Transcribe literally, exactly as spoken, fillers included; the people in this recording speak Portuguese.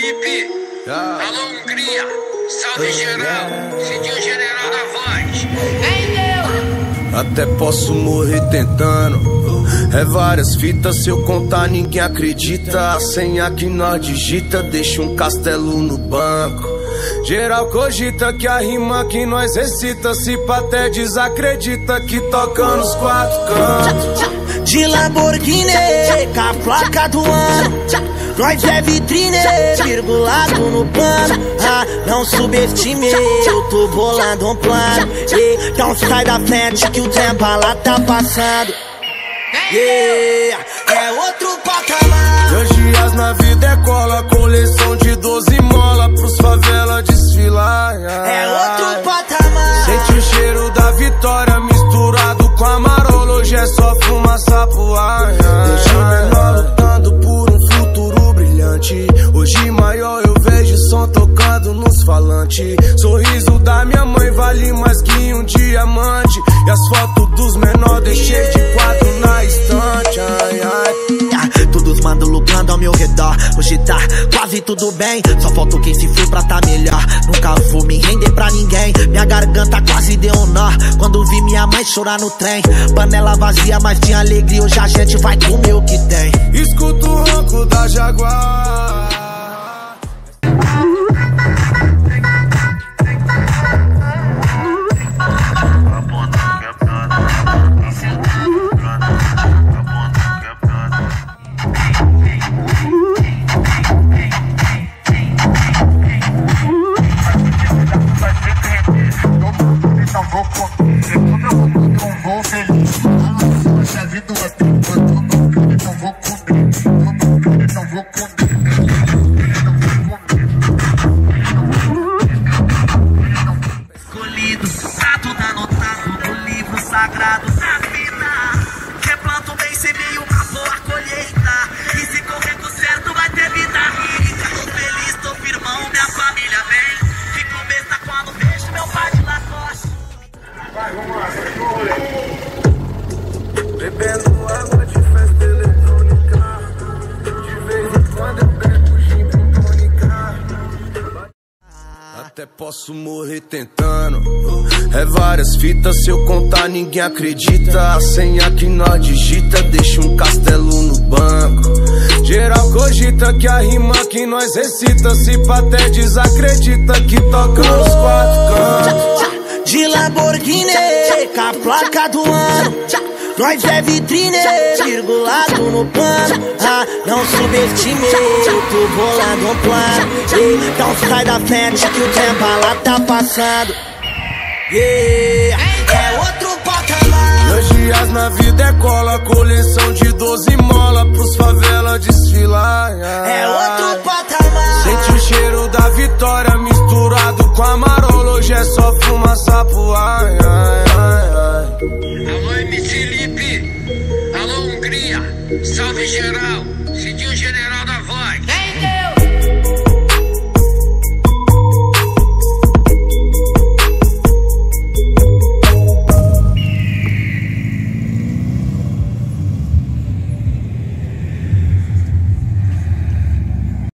Felipe, alô Hungria, salve geral, sentiu o general da voz. Até posso morrer tentando. É várias fitas, se eu contar ninguém acredita. A senha que nós digita deixa um castelo no banco. Geral cogita que a rima que nós recita, se pá até desacredita que toca nos quatro cantos. De Lamborghini, com a placa do ano, nós é vitrine, virgulado no pano. Ah, não subestime, eu tô bolando um plano. Então sai da frente que o tempo lá tá passando. Yeah, é outro patamar. Dois dias na vida é cola, coleção de doze mola pros favela desfilar. É outro patamar. Sente o cheiro da vitória misturado com a marola, hoje é só fumaça pro ar. Deixa o menor lutando por um futuro brilhante. Hoje maior eu vejo som tocando nos falantes. Sorriso da minha mãe vale mais que um diamante. E as fotos dos menores deixei de quadro na estante. Ai, ai. Todos mandam lucrando ao meu redor. Hoje tá quase tudo bem, só falta quem se for pra tá melhor. Nunca vou me render pra ninguém. Minha garganta quase deu um nó quando vi minha mãe chorar no trem. Panela vazia, mas tinha alegria. Hoje a gente vai comer o que tem. Escuto o ronco da Jaguar. Escolhido, tá tudo anotado no livro sagrado da vida. Quem planta o bem semeia uma boa colheita. E se correr com certo vai ter vida rica. Tô feliz, tô firmão, minha família vem. Fico besta quando vejo meu pai de Lacoste. Vai, vamos lá, bebendo água de festa eletrônica. De vez em quando eu bebo gin com tônica. Até posso morrer tentando. É várias fitas, se eu contar ninguém acredita. A senha que nós digita deixa um castelo no banco. Geral cogita que a rima que nós recita, se pá até desacredita que toca nos quatro cantos. De Lamborghini, com a placa do ano, nós é vitrine, virgulado no pano. Ah, não subestime, eu tô bolando um plano. Então sai da frente que o tempo lá tá passando. Yeah, é outro patamar. Dois dias na vida é cola, coleção de doze mola pros favela desfilar. É outro patamar. Sente o cheiro da vitória misturado com a marola, hoje é só fumaça pro ar. Ai, ai, ai. Alô M C Felipe, alô Hungria, salve geral, sentiu o general da voz.